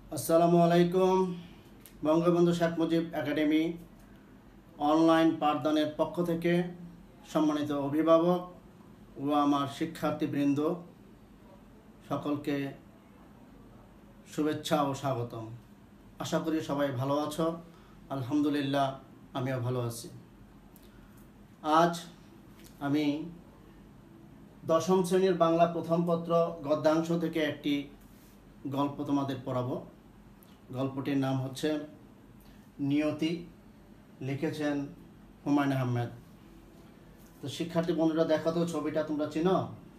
আসসালামু আলাইকুম। Bangabandhu Sheikh Mujib academy online পাঠদানের পক্ষ থেকে সম্মানিত অভিভাবক ও আমার শিক্ষার্থীবৃন্দ সকলকে শুভেচ্ছা ও স্বাগতম। আশা করি সবাই ভালো আছো। আলহামদুলিল্লাহ, আমিও ভালো আছি। আজ আমি দশম শ্রেণীর বাংলা প্রথম পত্র গদ্যাংশ থেকে একটি গল্প তোমাদের পড়াবো। গল্পটির নাম হচ্ছে নিয়তি, লিখেছেন হুমায়ুন আহমেদ। তো শিক্ষার্থী বন্ধুরা, দেখো তো ছবিটা তোমরা চিনো?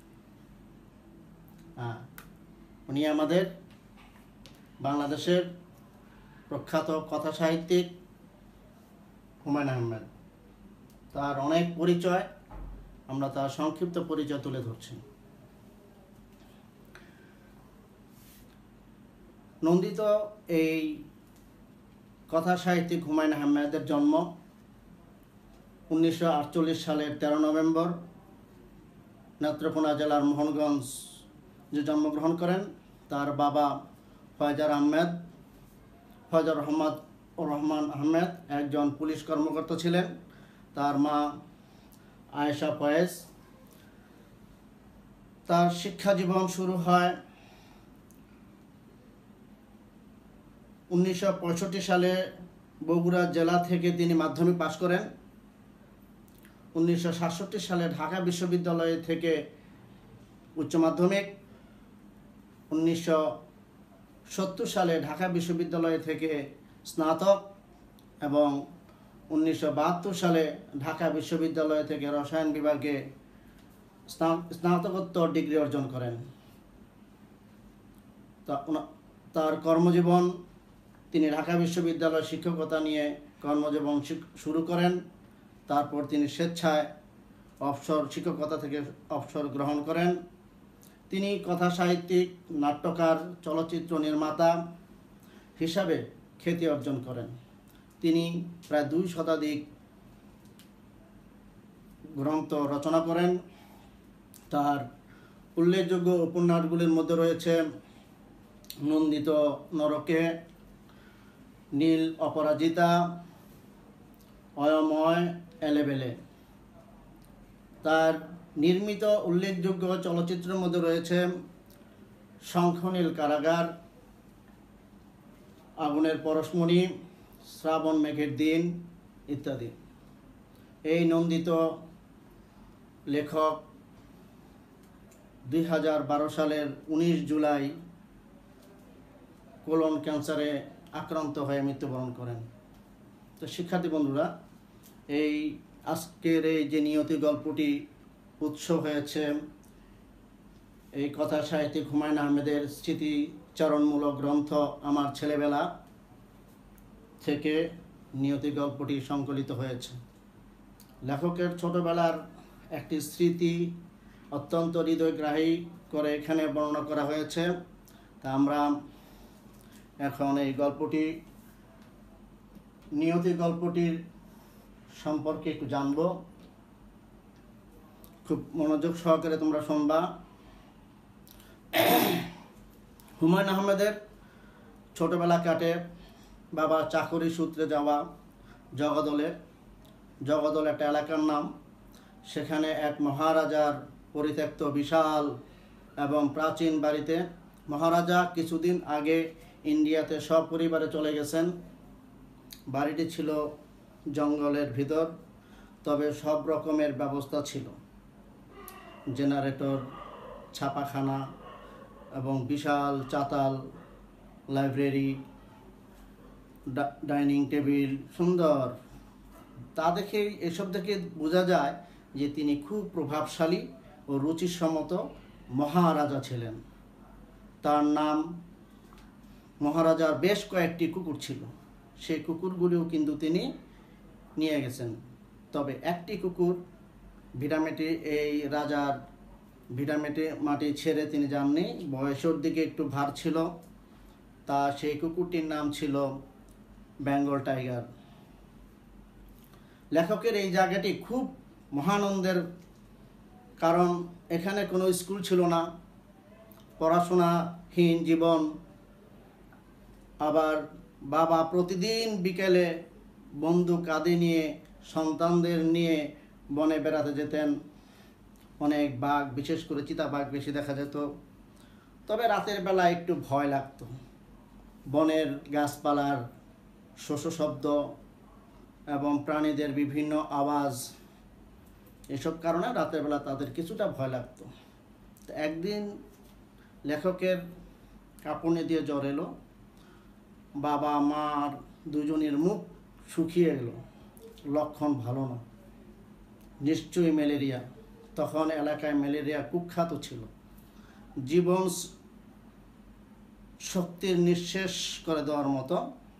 হ্যাঁ, উনি আমাদের বাংলাদেশের প্রখ্যাত কথা সাহিত্যিক হুমায়ুন আহমেদ। তার অনেক পরিচয়, আমরা তার সংক্ষিপ্ত পরিচয় তুলে ধরছি। নন্দিত এই কথা সাহিত্যিক হুমায়ুন আহমেদের জন্ম 1948 সালের 13 নভেম্বর নেত্রকোনা জেলার মোহনগঞ্জ যে জন্মগ্রহণ করেন। তার বাবা ফয়জার রহমান আহমেদ একজন পুলিশ কর্মকর্তা ছিলেন। তার মা আয়েশা ফয়েজ। তার শিক্ষা জীবন শুরু হয় 1965 সালে বগুড়া জেলা থেকে তিনি মাধ্যমিক পাশ করেন। 1967 সালে ঢাকা বিশ্ববিদ্যালয় থেকে উচ্চ মাধ্যমিক, 1970 সালে ঢাকা বিশ্ববিদ্যালয় থেকে স্নাতক এবং 1972 সালে ঢাকা বিশ্ববিদ্যালয় থেকে রসায়ন বিভাগে স্নাতকোত্তর ডিগ্রি অর্জন করেন। তার কর্মজীবন, তিনি ঢাকা বিশ্ববিদ্যালয় শিক্ষকতা নিয়ে কর্মজীবন শুরু করেন। তারপর তিনি স্বেচ্ছায় শিক্ষকতা থেকে অবসর গ্রহণ করেন। তিনি কথা সাহিত্যিক, নাট্যকার, চলচ্চিত্র নির্মাতা হিসাবে খ্যাতি অর্জন করেন। তিনি প্রায় 2 শতাধিক গ্রন্থ রচনা করেন। তার উল্লেখযোগ্য উপন্যাসগুলির মধ্যে রয়েছে নন্দিত নরকে, নীল অপরাজিতা, অয়ময়, এলেবেলে। তার নির্মিত উল্লেখযোগ্য চলচ্চিত্রের মধ্যে রয়েছে শঙ্খনীল কারাগার, আগুনের পরশমণি, শ্রাবণ মেঘের দিন ইত্যাদি। এই নন্দিত লেখক 2012 সালের 19 জুলাই কোলন ক্যান্সারে আক্রান্ত হয়ে মৃত্যুবরণ করেন। তো শিক্ষার্থী বন্ধুরা, এই আজকের এই যে নিয়তি গল্পটি উৎস হয়েছে এই কথা সাহিত্যিক হুমায়ুন আহমেদের স্মৃতিচারণমূলক গ্রন্থ আমার ছেলেবেলা থেকে নিয়তি গল্পটি সংকলিত হয়েছে। লেখকের ছোটবেলার একটি স্মৃতি অত্যন্ত হৃদয়গ্রাহী করে এখানে বর্ণনা করা হয়েছে। তা আমরা এখন এই নিয়তি গল্পটির সম্পর্কে একটু জানব। খুব মনোযোগ সহকারে তোমরা শুনবা। হুমায়ুন আহমেদের ছোটবেলা কাটে বাবা চাকরি সূত্রে যাওয়া জগদল একটা এলাকার নাম। সেখানে এক মহারাজার পরিত্যক্ত বিশাল এবং প্রাচীন বাড়িতে মহারাজা কিছুদিন আগে ইন্ডিয়াতে সপরিবারে চলে গেছেন। বাড়িটি ছিল জঙ্গলের ভিতর, তবে সব রকমের ব্যবস্থা ছিল। জেনারেটর, ছাপাখানা এবং বিশাল চাতাল, লাইব্রেরি, ডাইনিং টেবিল, সুন্দর। এসব দেখে বোঝা যায় যে তিনি খুব প্রভাবশালী ও রুচিসম্মত মহারাজা ছিলেন। তার নাম, মহারাজার বেশ কয়েকটি কুকুর ছিল। সেই কুকুরগুলিও কিন্তু তিনি নিয়ে গেছেন। তবে একটি কুকুর এই রাজার মাটি ছেড়ে তিনি যাননি। বয়সের দিকে একটু ভার ছিল। সেই কুকুরটির নাম ছিল বেঙ্গল টাইগার। লেখকের এই জায়গাটি খুব মহানন্দের, কারণ এখানে কোনো স্কুল ছিল না, পড়াশোনাহীন জীবন। আবার বাবা প্রতিদিন বিকেলে বন্ধু কাঁধে নিয়ে সন্তানদের নিয়ে বনে বেড়াতে যেতেন। অনেক বাঘ, বিশেষ করে চিতাবাঘ বেশি দেখা যেত। তবে রাতের বেলা একটু ভয় লাগতো। বনের গাছপালার শোষ শব্দ এবং প্রাণীদের বিভিন্ন আওয়াজ, এসব কারণে রাতের বেলা তাদের কিছুটা ভয় লাগতো। তো একদিন লেখকের কাঁপুনি দিয়ে জ্বর এলো। বাবা মার দুজনের মুখ শুকিয়ে গেল। লক্ষণ ভালো না, নিশ্চয়ই ম্যালেরিয়া। তখন এলাকায় ম্যালেরিয়া কুখ্যাত ছিল। জীবন শক্তির নিঃশেষ করে দেওয়ার মতো।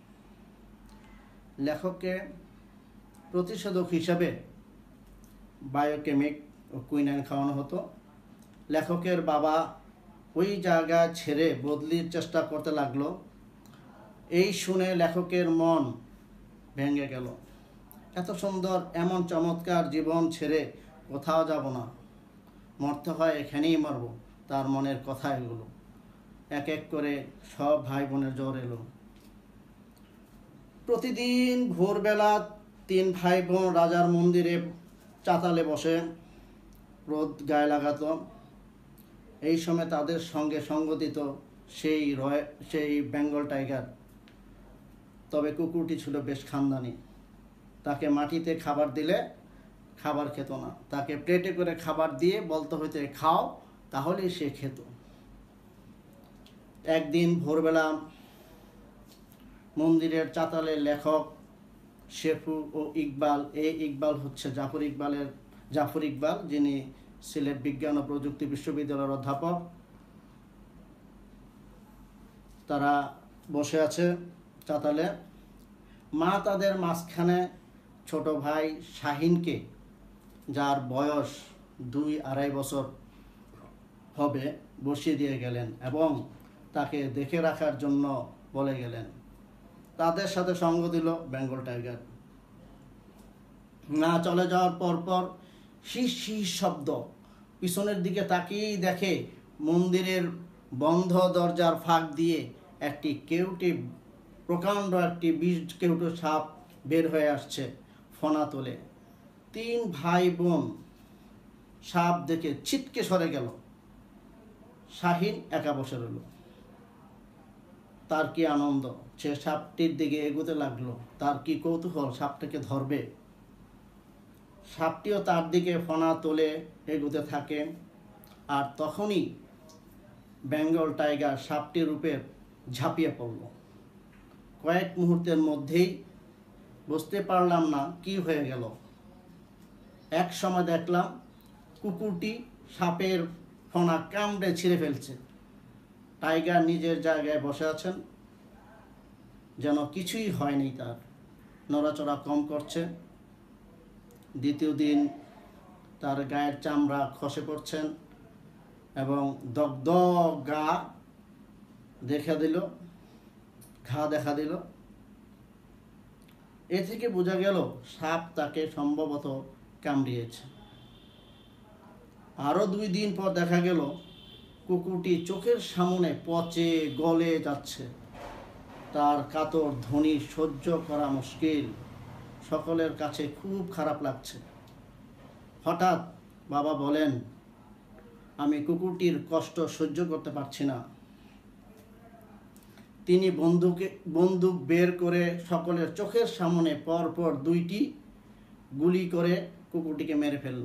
লেখককে প্রতিষেধক হিসাবে বায়োকেমিক ও কুইনাইন খাওয়ানো হতো। লেখকের বাবা ওই জায়গা ছেড়ে বদলির চেষ্টা করতে লাগলো। এই শুনে লেখকের মন ভেঙে গেল। এত সুন্দর, এমন চমৎকার জীবন ছেড়ে কোথাও যাব না, মরতে হয় এখানেই মরব, তার মনের কথা এগুলো। এক এক করে সব ভাই বোনের জ্বর এলো। প্রতিদিন ভোরবেলা 3 ভাই বোন রাজার মন্দিরে চাতালে বসে রোদ গায়ে লাগাতো। এই সময় তাদের সঙ্গে সঙ্গ দিত সেই বেঙ্গল টাইগার। তবে কুকুরটি ছিল বেশ খানদানি। তাকে মাটিতে খাবার দিলে খাবার খেত না, তাকে প্লেটে করে খাবার দিয়ে বলতে হইতো খাও, তাহলেই সে খেত। একদিন ভোরবেলা মন্দিরের চাতালে লেখক, শেফু ও ইকবাল, এই ইকবাল হচ্ছে জাফর ইকবাল, যিনি সিলেট বিজ্ঞান ও প্রযুক্তি বিশ্ববিদ্যালয়ের অধ্যাপক। তারা বসে আছে চাতালে। মা তাদের মাঝখানে ছোট ভাই শাহিনকে, যার বয়স 2-2.5 বছর হবে, বসিয়ে দিয়ে গেলেন এবং তাকে দেখে রাখার জন্য বলে গেলেন। তাদের সাথে সঙ্গ দিল বেঙ্গল টাইগার। না চলে যাওয়ার পর হিস হিস শব্দ। পিছনের দিকে তাকিয়েই দেখে মন্দিরের বন্ধ দরজার ফাঁক দিয়ে একটি কেউটে, প্রকাণ্ড একটি বিষ কেউটো সাপ বের হয়ে আসছে ফনা তোলে। 3 ভাই বোন সাপ দেখে ছিটকে সরে গেল। শাহিন একা বসে রইল। তার কি আনন্দ! সে সাপটির দিকে এগোতে লাগলো। তার কি কৌতূহল সাপটাকে ধরবে। সাপটিও তার দিকে ফনা তোলে এগোতে থাকে। আর তখনই বেঙ্গল টাইগার সাপটির রূপে ঝাঁপিয়ে পড়ল। কয়েক মুহূর্তের মধ্যেই বুঝতে পারলাম না কি হয়ে গেল। এক সময় দেখলাম কুকুরটি সাপের ফনা কামড়ে ছিঁড়ে ফেলছে। টাইগার নিজের জায়গায় বসে আছেন, যেন কিছুই হয়নি, তার নড়াচড়া কম করছে। দ্বিতীয় দিন তার গায়ের চামড়া খসে পড়ছেন এবং দগ্ধ ঘা দেখা দিল। এ থেকে বোঝা গেল সাপ তাকে সম্ভবত কামড়িয়েছে। আরও 2 দিন পর দেখা গেল কুকুরটি চোখের সামনে পচে গলে যাচ্ছে। তার কাতর ধ্বনি সহ্য করা মুশকিল। সকলের কাছে খুব খারাপ লাগছে। হঠাৎ বাবা বলেন, আমি কুকুরটির কষ্ট সহ্য করতে পারছি না। তিনি বন্দুক বের করে সকলের চোখের সামনে পরপর 2টি গুলি করে কুকুরটিকে মেরে ফেলল।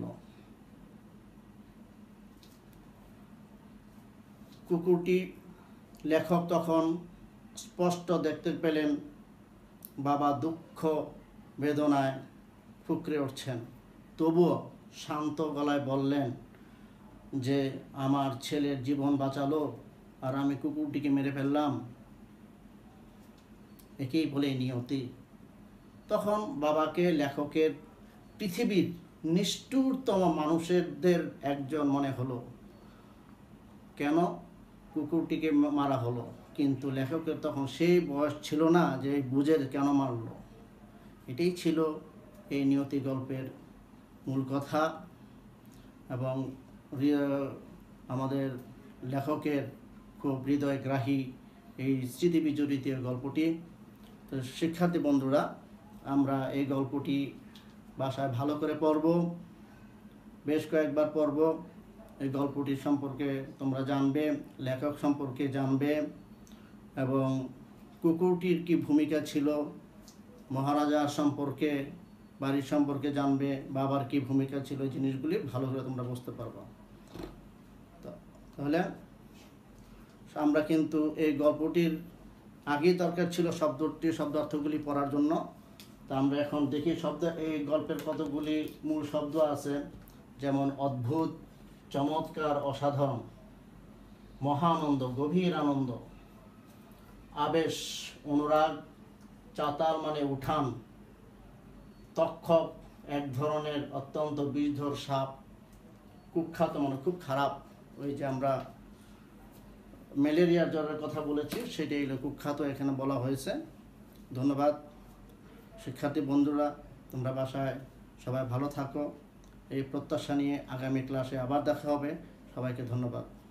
কুকুরটি, লেখক তখন স্পষ্ট দেখতে পেলেন বাবা দুঃখ বেদনায় ফুঁকরে উঠছেন। তবুও শান্ত গলায় বললেন যে আমার ছেলের জীবন বাঁচালো আর আমি কুকুরটিকে মেরে ফেললাম, একেই বলে নিয়তি। তখন বাবাকে লেখকের পৃথিবীর নিষ্ঠুরতম মানুষদের একজন মনে হলো। কেন কুকুরটিকে মারা হলো, কিন্তু লেখকের তখন সেই বয়স ছিল না যে বুঝে কেন মারল। এটাই ছিল এই নিয়তি গল্পের মূল কথা এবং আমাদের লেখকের খুব হৃদয়গ্রাহী এই স্মৃতি বিজড়িত গল্পটি। তো শিক্ষার্থী বন্ধুরা, আমরা এই গল্পটি বাসায় ভালো করে পড়ব, বেশ কয়েকবার পড়ব। এই গল্পটি সম্পর্কে তোমরা জানবে, লেখক সম্পর্কে জানবে, এবং কুকুরটির কি ভূমিকা ছিল, মহারাজার সম্পর্কে, বাড়ির সম্পর্কে জানবে, বাবার কি ভূমিকা ছিল, এই জিনিসগুলি ভালো করে তোমরা বুঝতে পারবে। তাহলে আমরা কিন্তু এই গল্পটির আগেই দরকার ছিল শব্দার্থগুলি পড়ার জন্য। তা আমরা এখন দেখি এই গল্পের কতগুলি মূল শব্দ আছে, যেমন অদ্ভুত, চমৎকার, অসাধারণ, মহানন্দ, গভীর আনন্দ, আবেশ, অনুরাগ, চাতাল মানে উঠান, তক্ষক এক ধরনের অত্যন্ত বিষধর সাপ, কুখ্যাত মানে খুব খারাপ, ওই যে আমরা ম্যালেরিয়ার জ্বরের কথা বলেছি সেটাই হলো কুখ্যাত, এখানে বলা হয়েছে। ধন্যবাদ শিক্ষার্থী বন্ধুরা, তোমরা বাসায় সবাই ভালো থাকো, এই প্রত্যাশা নিয়ে আগামী ক্লাসে আবার দেখা হবে। সবাইকে ধন্যবাদ।